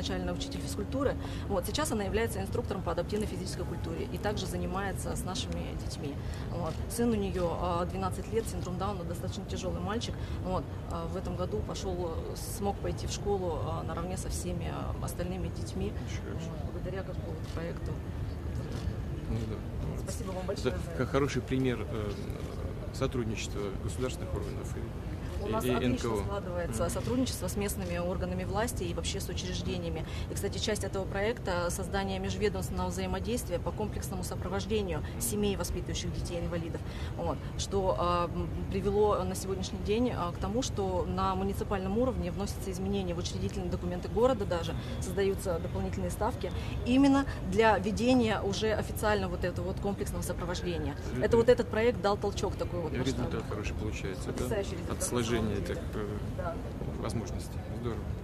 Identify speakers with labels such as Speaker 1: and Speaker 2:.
Speaker 1: изначально учитель физкультуры. Вот, сейчас она является инструктором по адаптивной физической культуре и также занимается с нашими детьми. Вот. Сын у нее 12 лет, синдром Дауна, достаточно тяжелый мальчик. Вот. В этом году смог пойти в школу наравне со всеми остальными детьми, благодаря какому-то проекту.
Speaker 2: Ну, да.
Speaker 1: Спасибо вам большое.
Speaker 2: Это хороший пример сотрудничества государственных органов
Speaker 1: У нас
Speaker 2: и
Speaker 1: отлично
Speaker 2: НКО.
Speaker 1: складывается сотрудничество с местными органами власти и вообще с учреждениями. И, кстати, часть этого проекта — создание межведомственного взаимодействия по комплексному сопровождению семей, воспитывающих детей-инвалидов, вот, что привело на сегодняшний день к тому, что на муниципальном уровне вносятся изменения в учредительные документы города, даже создаются дополнительные ставки именно для ведения уже официально вот этого вот комплексного сопровождения. Это вот этот проект дал толчок такой вот.
Speaker 2: Результат хороший получается, да? От сложения этих возможностей. Здорово.